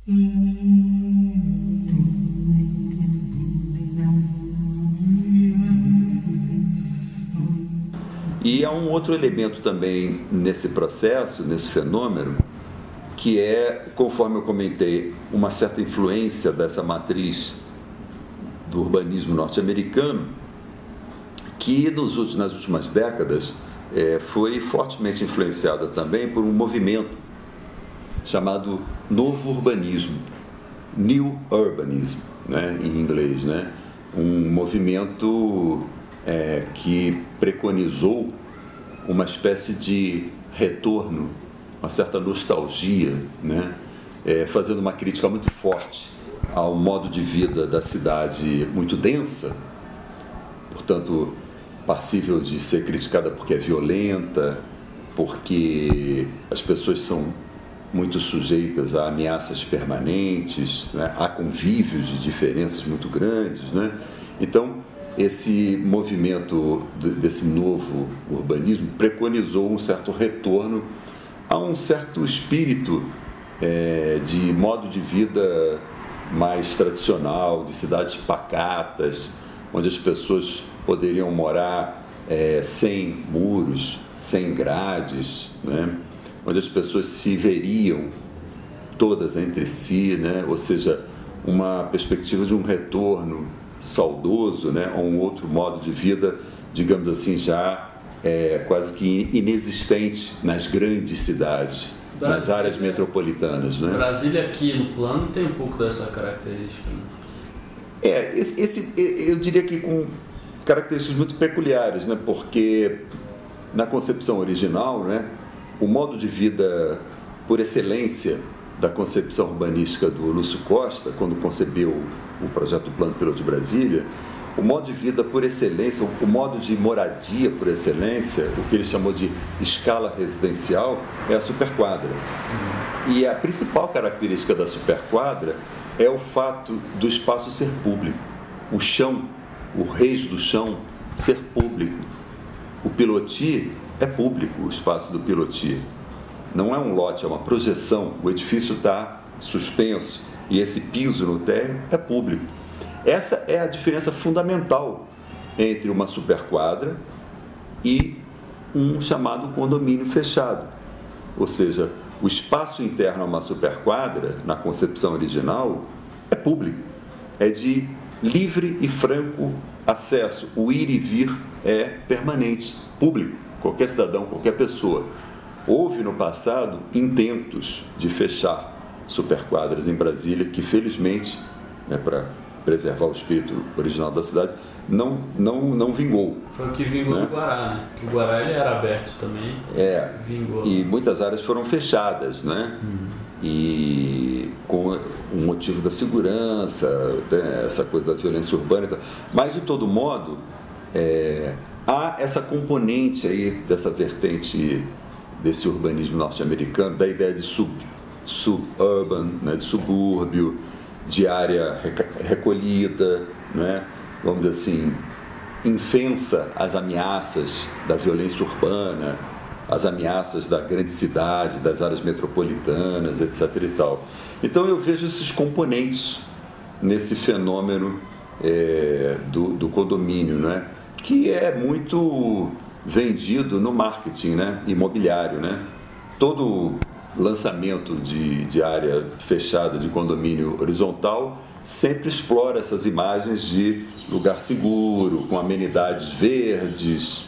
E há um outro elemento também nesse processo, nesse fenômeno, que é, conforme eu comentei, uma certa influência dessa matriz do urbanismo norte-americano, que nas últimas décadas foi fortemente influenciada também por um movimento chamado Novo Urbanismo, New Urbanism, né, em inglês, né? Um movimento que preconizou uma espécie de retorno, uma certa nostalgia, né? Fazendo uma crítica muito forte ao modo de vida da cidade muito densa, portanto, passível de ser criticada porque é violenta, porque as pessoas são muito sujeitas a ameaças permanentes, né? A convívios de diferenças muito grandes, né? Então, esse movimento desse novo urbanismo preconizou um certo retorno a um certo espírito de modo de vida mais tradicional, de cidades pacatas, onde as pessoas poderiam morar sem muros, sem grades, né? Onde as pessoas se veriam todas entre si, né? Ou seja, uma perspectiva de um retorno saudoso, né? A um outro modo de vida, digamos assim, já quase que inexistente nas grandes cidades, nas áreas metropolitanas, né? Brasília aqui no plano tem um pouco dessa característica, né? Eu diria que com características muito peculiares, né? Porque na concepção original, né, o modo de vida por excelência da concepção urbanística do Lúcio Costa, quando concebeu o projeto do Plano Piloto de Brasília, o modo de vida por excelência, o modo de moradia por excelência, o que ele chamou de escala residencial, é a superquadra. E a principal característica da superquadra é o fato do espaço ser público, o chão, o reis do chão ser público. O Pilotis é público, o espaço do Pilotis. Não é um lote, é uma projeção. O edifício está suspenso e esse piso no térreo é público. Essa é a diferença fundamental entre uma superquadra e um chamado condomínio fechado. Ou seja, o espaço interno a uma superquadra, na concepção original, é público. É de livre e franco acesso. O ir e vir é permanente, público. Qualquer cidadão, qualquer pessoa. Houve no passado intentos de fechar superquadras em Brasília, que felizmente, né, para preservar o espírito original da cidade, não vingou. Foi o que vingou, né? No Guará, né? Porque o Guará ele era aberto também. Vingou. E muitas áreas foram fechadas, né? E com o motivo da segurança, né? Essa coisa da violência urbana e tal. Mas, de todo modo, há essa componente aí dessa vertente desse urbanismo norte-americano, da ideia de suburban, né? De subúrbio, de área recolhida, né? Vamos dizer assim, infensa as ameaças da violência urbana, as ameaças da grande cidade, das áreas metropolitanas, etc. e tal. Então eu vejo esses componentes nesse fenômeno do condomínio, né? Que é muito vendido no marketing, né? Imobiliário, né? Todo lançamento de área fechada, de condomínio horizontal, sempre explora essas imagens de lugar seguro, com amenidades verdes,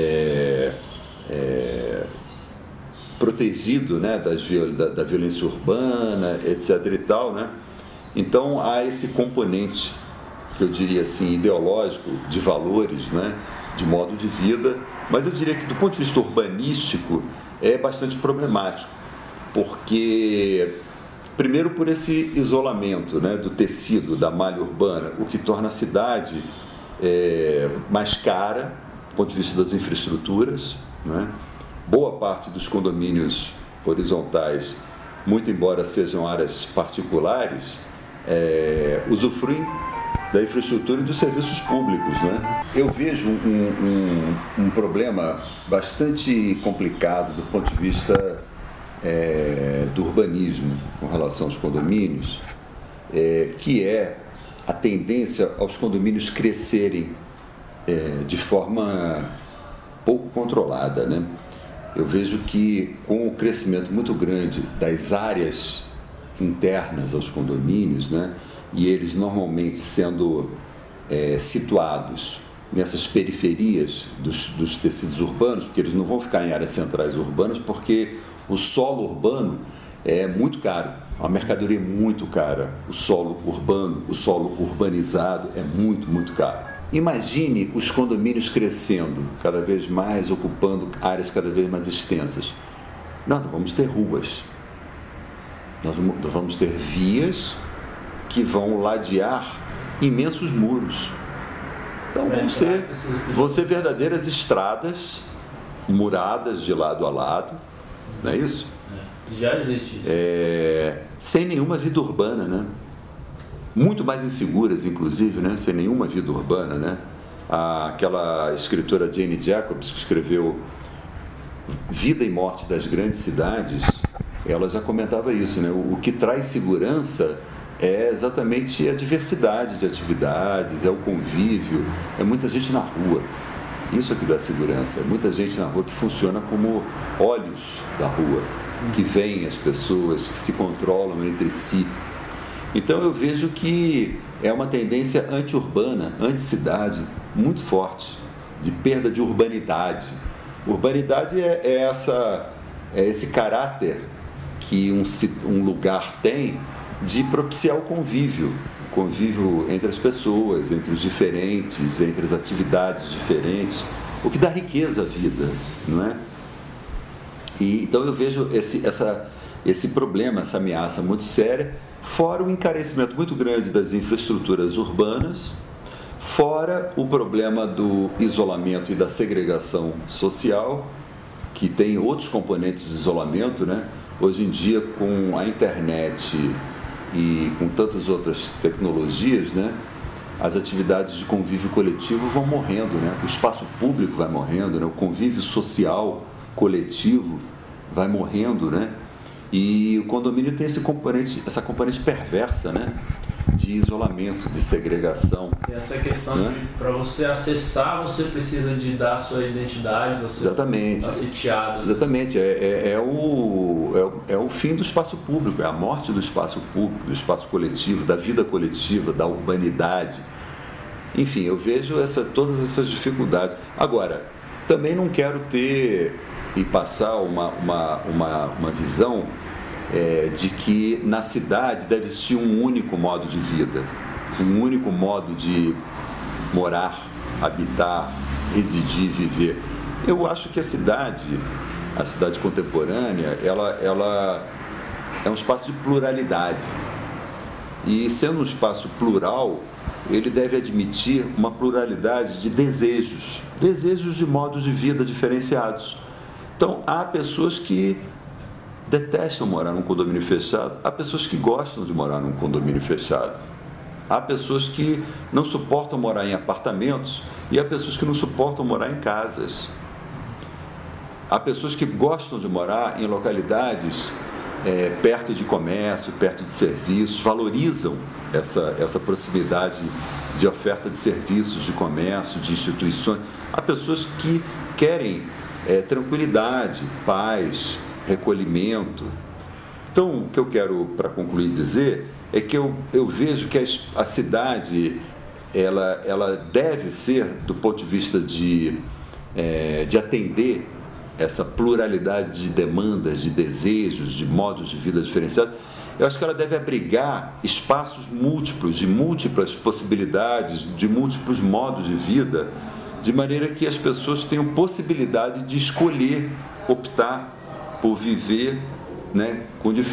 protegido, né, da violência urbana, etc. e tal, né? Então há esse componente, que eu diria assim, ideológico, de valores, né, de modo de vida, mas eu diria que do ponto de vista urbanístico é bastante problemático, porque primeiro por esse isolamento, né, do tecido, da malha urbana, o que torna a cidade mais cara, do ponto de vista das infraestruturas, né? Boa parte dos condomínios horizontais, muito embora sejam áreas particulares, usufruem da infraestrutura e dos serviços públicos, né? Eu vejo um problema bastante complicado do ponto de vista do urbanismo com relação aos condomínios, que é a tendência aos condomínios crescerem de forma pouco controlada, né? Eu vejo que com o crescimento muito grande das áreas internas aos condomínios, né, e eles normalmente sendo situados nessas periferias dos tecidos urbanos, porque eles não vão ficar em áreas centrais urbanas, porque o solo urbano é muito caro, a mercadoria é muito cara, o solo urbano, o solo urbanizado é muito, muito caro. Imagine os condomínios crescendo cada vez mais, ocupando áreas cada vez mais extensas. Nós vamos ter ruas, nós vamos ter vias que vão ladear imensos muros. Então vão ser verdadeiras estradas muradas de lado a lado, não é isso? Já existe isso. Sem nenhuma vida urbana, né? Muito mais inseguras, inclusive, né? Sem nenhuma vida urbana, né? Aquela escritora Jane Jacobs, que escreveu Vida e Morte das Grandes Cidades, ela já comentava isso, né? O que traz segurança é exatamente a diversidade de atividades, é o convívio, é muita gente na rua. Isso é que dá segurança, é muita gente na rua que funciona como olhos da rua, que veem as pessoas, que se controlam entre si. Então eu vejo que é uma tendência anti-urbana, anti-cidade, muito forte, de perda de urbanidade. Urbanidade é esse caráter que um lugar tem de propiciar o convívio entre as pessoas, entre os diferentes, entre as atividades diferentes, o que dá riqueza à vida, não é? E então eu vejo esse problema, essa ameaça muito séria, fora o encarecimento muito grande das infraestruturas urbanas, fora o problema do isolamento e da segregação social, que tem outros componentes de isolamento, né? Hoje em dia, com a internet e com tantas outras tecnologias, né, as atividades de convívio coletivo vão morrendo, né? O espaço público vai morrendo, né? O convívio social coletivo vai morrendo, né? E o condomínio tem essa componente perversa, né? De isolamento, de segregação. E essa questão, né, de para você acessar, você precisa de dar a sua identidade, você está sitiado. Exatamente, é o fim do espaço público, é a morte do espaço público, do espaço coletivo, da vida coletiva, da urbanidade. Enfim, eu vejo todas essas dificuldades. Agora, também não quero ter e passar uma visão de que na cidade deve existir um único modo de vida, um único modo de morar, habitar, residir, viver. Eu acho que a cidade contemporânea, ela é um espaço de pluralidade. E sendo um espaço plural, ele deve admitir uma pluralidade de desejos de modos de vida diferenciados. Então, há pessoas que detestam morar num condomínio fechado, há pessoas que gostam de morar num condomínio fechado, há pessoas que não suportam morar em apartamentos e há pessoas que não suportam morar em casas. Há pessoas que gostam de morar em localidades perto de comércio, perto de serviços, valorizam essa proximidade de oferta de serviços, de comércio, de instituições. Há pessoas que querem tranquilidade, paz, recolhimento. Então, o que eu quero, para concluir, dizer é que eu vejo que a cidade ela deve ser, do ponto de vista de atender essa pluralidade de demandas, de desejos, de modos de vida diferenciados, eu acho que ela deve abrigar espaços múltiplos, de múltiplas possibilidades, de múltiplos modos de vida, de maneira que as pessoas tenham possibilidade de escolher, optar por viver, né,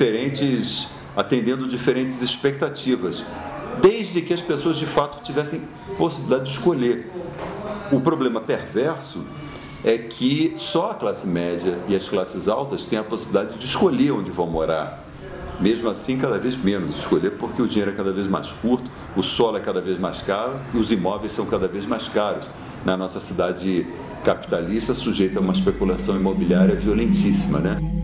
atendendo diferentes expectativas, desde que as pessoas de fato tivessem possibilidade de escolher. O problema perverso é que só a classe média e as classes altas têm a possibilidade de escolher onde vão morar. Mesmo assim, cada vez menos escolher, porque o dinheiro é cada vez mais curto, o solo é cada vez mais caro e os imóveis são cada vez mais caros. Na nossa cidade capitalista, sujeita a uma especulação imobiliária violentíssima, né?